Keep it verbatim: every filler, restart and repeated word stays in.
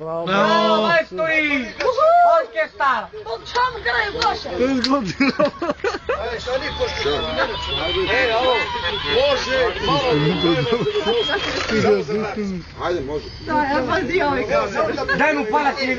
Bravo, majstori! Orkestar! Čemu kraju prošle? To je zgodilo. Ajde, šta nije pošto? E, ovo, može, malo. Ajde, može. Da, ja pa dio ovaj kao. Daj mu palac.